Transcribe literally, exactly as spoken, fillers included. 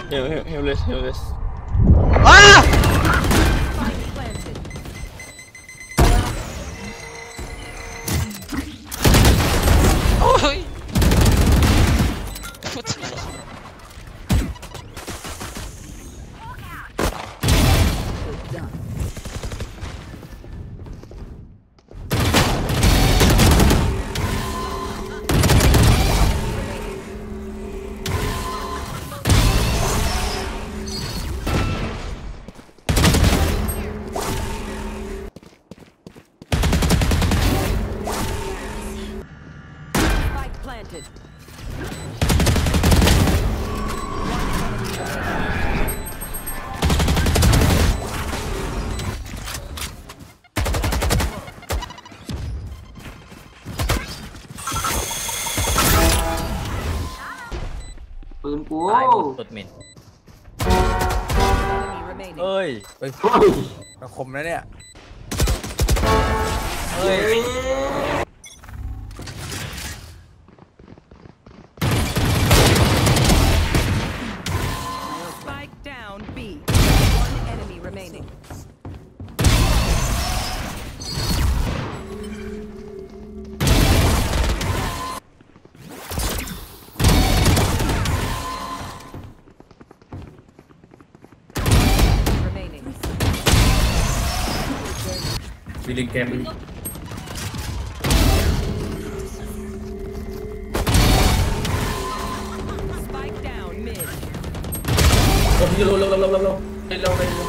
Heal, heal, heal this, heal this. Ah! Oi! What the fuck? Planted. ปืนกูตายหมดสุดมิน Enemy remaining. เอ้ยเฮ้ยมันคมนะเนี่ยเฮ้ย Spike down B. One enemy remaining. Remaining. วิลิงเกม Spike down mid. ลงลงลงลงลงลงลง